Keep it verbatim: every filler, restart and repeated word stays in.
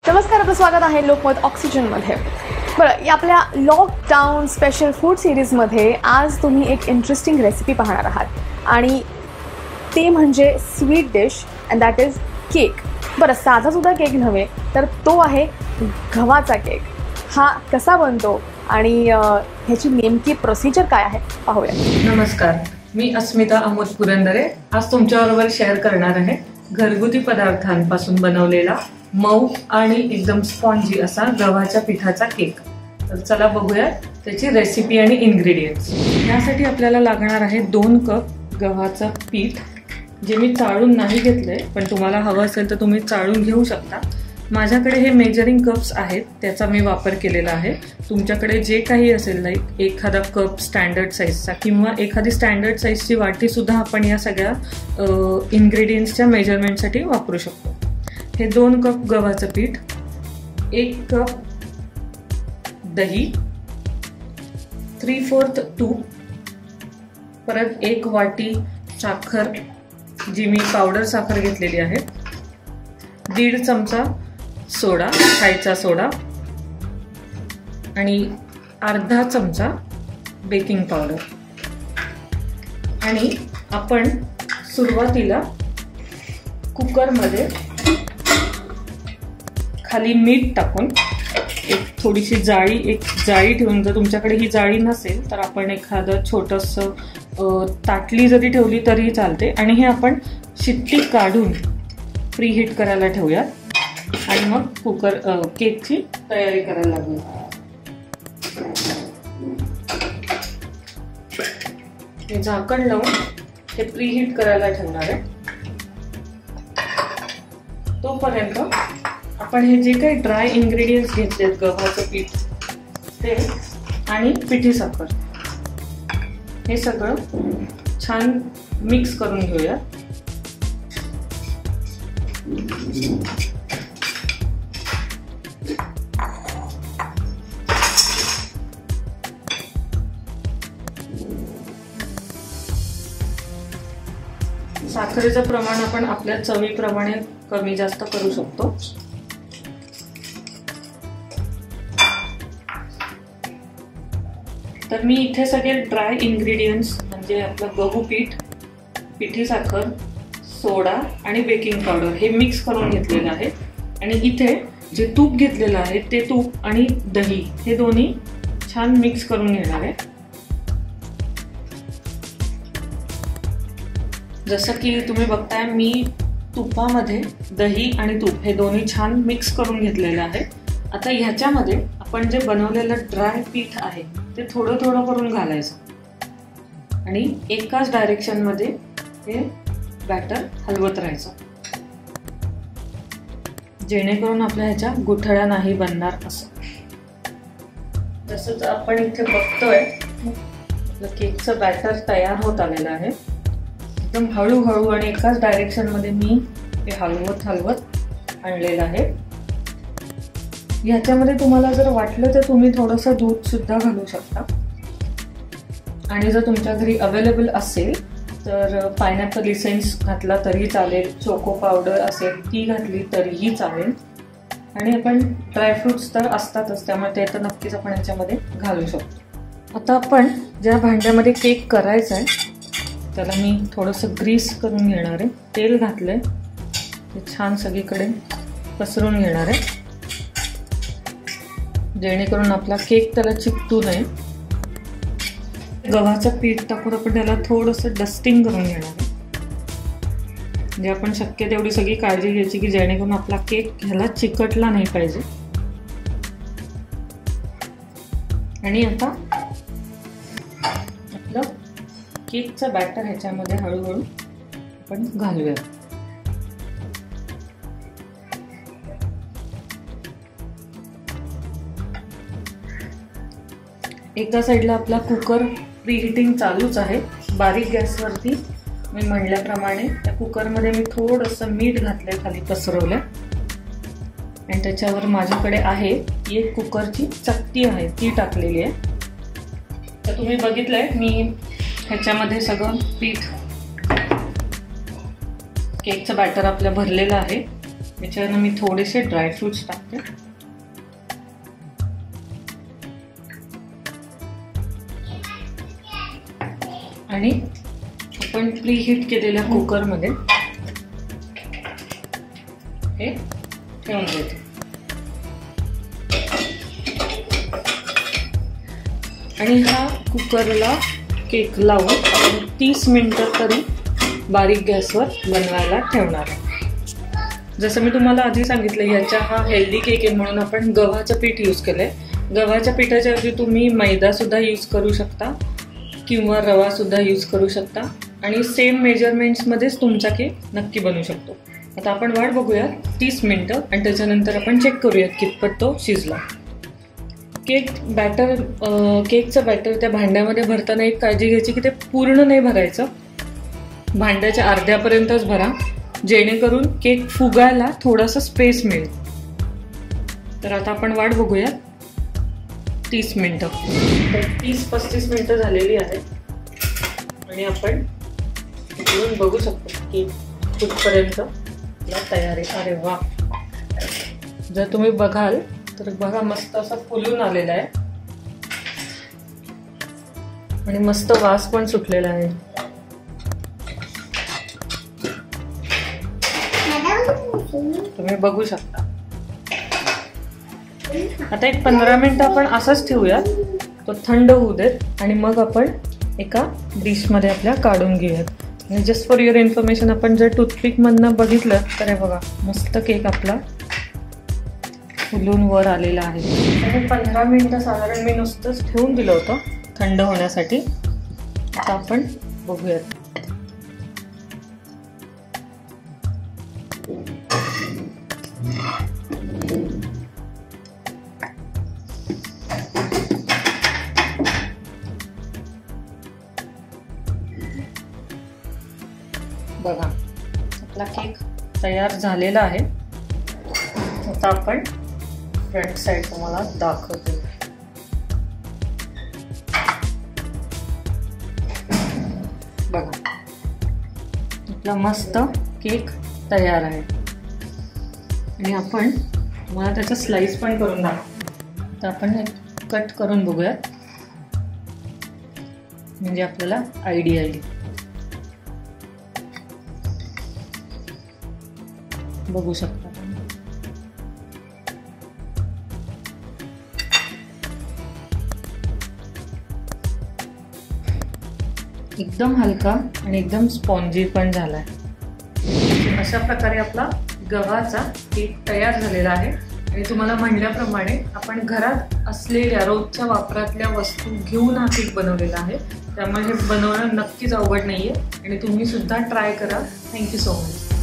नमस्कार, आपलं स्वागत आहे लोकमत ऑक्सिजनमध्ये. बरं, आपल्या लॉकडाऊन स्पेशल फूड सिरीजमध्ये आज तुम्ही एक इंटरेस्टिंग रेसिपी पाहणार आहात आणि ते म्हणजे sweet dish and that is cake. बरं, साधासुद्धा केक नव्हे तर तो आहे गव्हाचा केक. हा कसा बनतो आणि ह्याची नेमकी प्रोसिजर काय आहे पाहूया. नमस्कार, मी अस्मिता अमोद पुरंदरे आज तुमच्याबरोबर शेअर करणार आहे घरगुती पदार्थांपासून बनवलेला मऊ आणि एकदम स्पॉन्जी असा गव्हाच्या पिठाचा केक. तर चला बघूया त्याची रेसिपी आणि इन्ग्रेडियंट्स. यासाठी आपल्याला लागणार आहे दोन कप गव्हाचं पीठ, जे मी चाळून नाही घेतलंय, पण तुम्हाला हवं असेल तर तुम्ही चाळून घेऊ शकता. माझ्याकडे हे मेजरिंग कप्स आहेत, त्याचा मी वापर केलेला आहे. तुमच्याकडे जे काही असेल, लाईक एखादा कप स्टँडर्ड साईजचा किंवा एखादी स्टँडर्ड साईजची वाटी सुद्धा आपण या सगळ्या इन्ग्रेडियंट्सच्या मेजरमेंटसाठी वापरू शकतो. हे दोन कप गव्हाचं पीठ, एक कप दही, थ्री फोर्थ तूप, परत एक वाटी साखर जी मी पावडर साखर घेतलेली आहे, दीड चमचा सोडा, खायचा सोडा आणि अर्धा चमचा बेकिंग पावडर. आणि आपण सुरुवातीला कुकरमध्ये खाली मीठ टाकून एक थोडीशी जाळी एक जाळी ठेवून, जर तुमच्याकडे ही जाळी नसेल तर आपण एखादं छोटंसं ताटली जरी ठेवली तरीही चालते. आणि हे आपण शिट्टी काढून प्रीहीट करायला ठेवूयात आणि मग कुकर केकची तयारी करायला लागूया. हे झाकण लावून हे प्रीहीट करायला ठेवणार आहे. तोपर्यंत आपण हे जे काही ड्राय इन्ग्रेडियंट्स घेतलेत, गव्हाचं पीठ ते आणि पिठी साखर, हे सगळं छान मिक्स करून घेऊया. साखरेचं प्रमाण आपण आपल्या चवीप्रमाणे कमी जास्त करू शकतो. तर मी इथे सगळे ड्राय इन्ग्रेडियंट्स म्हणजे आपलं गहू पीठ, पिठी साखर, सोडा आणि बेकिंग पावडर हे मिक्स करून घेतलेलं आहे. आणि इथे जे तूप घेतलेलं आहे ते तूप आणि दही हे दोन्ही छान मिक्स करून घेणार आहे. जसं की तुम्ही बघताय, मी तुपामध्ये दही आणि तूप हे दोन्ही छान मिक्स करून घेतलेलं आहे. आता ह्याच्यामध्ये आपण जे बनवलेलं ड्राय पीठ आहे ते थोडं थोडं करून घालायचं आणि एकाच डायरेक्शनमध्ये हे बॅटर हलवत राहायचं, जेणेकरून आपल्या ह्याच्या गुठळ्या नाही बनणार. असं जसं आपण इथे बघतोय, आपलं केकचं बॅटर तयार होत आलेलं आहे. एकदम हळूहळू आणि एकाच डायरेक्शन मध्ये मी हे हलवत हलवत आणलेलं आहे. ह्याच्यामध्ये तुम्हाला जर वाटलं तर तुम्ही थोडंसं दूध सुद्धा घालू शकता. आणि जर तुमच्या घरी अवेलेबल असेल तर पायनॅपल इसेन्स घातला तरी चालेल, चोको पावडर असेल ती घातली तरीही चालेल. आणि आपण ड्रायफ्रुट्स तर असतातच, त्यामुळे ते तर नक्कीच आपण ह्याच्यामध्ये घालू शकतो. आता आपण ज्या भांड्यामध्ये केक करायचा आहे त्याला मी थोडंसं ग्रीस करून घेणार आहे. तेल घातलंय, ते छान सगळीकडे पसरून घेणार आहे, जेणेकरून आपला केक त्याला चिकटू नये. गव्हाचं पीठ टाकून आपण त्याला थोडंसं डस्टिंग करून घेणार आहे. म्हणजे आपण शक्य तेवढी सगळी काळजी घ्यायची की जेणेकरून आपला केक ह्याला चिकटला नाही पाहिजे. आणि आता आपलं केकचं बॅटर ह्याच्यामध्ये हळूहळू आपण घालूया. एका साईडला आपला कुकर प्रीहीटिंग चालूच आहे, बारीक गॅसवरती. मी म्हणल्याप्रमाणे त्या कुकरमध्ये मी थोडंसं मीठ घातलंय, खाली पसरवलं. आणि त्याच्यावर माझ्याकडे आहे एक कुकरची चकती आहे, ती टाकलेली आहे. तर तुम्ही बघितलंय मी ह्याच्यामध्ये सगळं पीठ केकचं बॅटर आपलं भरलेलं आहे. याच्यावर मी थोडेसे ड्रायफ्रुट्स टाकते आणि आपण प्री हीट केलेल्या कुकरमध्ये हे ठेवून देते आणि हा कुकरला केक लावून आपण तीस मिनिटं तरी बारीक गॅसवर बनवायला ठेवणार आहे. जसं मी तुम्हाला आधी सांगितलं, याचा हा हेल्दी केक आहे म्हणून आपण गव्हाचं पीठ यूज केलंय. गव्हाच्या पिठाच्या ऐवजी तुम्ही मैदा सुद्धा यूज करू शकता किंवा रवा सुद्धा यूज करू शकता आणि सेम मेजरमेंट्समध्येच तुमचा केक नक्की बनू शकतो. आता आपण वाट बघूयात तीस मिनिटं आणि त्याच्यानंतर आपण चेक करूयात कितपत तो शिजला. केक बॅटर केकचं बॅटर त्या भांड्यामध्ये भरताना एक काळजी घ्यायची की ते पूर्ण नाही भरायचं, भांड्याच्या अर्ध्यापर्यंतच भरा, जेणेकरून केक फुगायला थोडासा स्पेस मिळेल. तर आता आपण वाट बघूयात तीस मिनिटं. तर तीस पस्तीस मिनिटं झालेली आहेत आणि आपण इकडून बघू शकतो की कुठपर्यंत तयार आहे. अरे वा, जर तुम्ही बघाल तर बघा मस्त असं फुलून आलेलं आहे आणि मस्त वास पण सुटलेला आहे. तुम्ही बघू शकता. आता एक पंधरा मिनिटं आपण असंच ठेवूयात, तो थंड होऊ देत आणि मग आपण एका डिशमध्ये आपल्या काढून घेऊयात. आणि जस्ट फॉर युअर इन्फॉर्मेशन, आपण जर टूथपिक मधनं बघितलं तर हे बघा मस्त केक आपला फुलून वर आलेला आहे. आणि पंधरा मिनिटं साधारण मी नुसतंच ठेवून दिलं होतं थंड होण्यासाठी. आता आपण बघूयात. बघा आपला केक तयार झालेला आहे. आता आपण फ्रंट साइड तुम्हाला दाखवते. बघा आपला मस्त केक तयार आहे आणि आपण तुम्हाला त्याचा स्लाइस पण करून दाखवू. तर आपण हे कट करून बघूयात म्हणजे आपल्याला आयडिया येईल. बघू शकता एकदम हलका आणि एकदम स्पॉन्जी पण झालाय. अशा प्रकारे आपला गव्हाचा केक तयार झालेला आहे. आणि तुम्हाला म्हणल्याप्रमाणे आपण घरात असलेल्या रोजच्या वापरातल्या वस्तू घेऊन हा केक बनवलेला आहे. त्यामुळे हे बनवणं नक्कीच अवघड नाहीये आणि तुम्ही सुद्धा ट्राय करा. Thank you so much.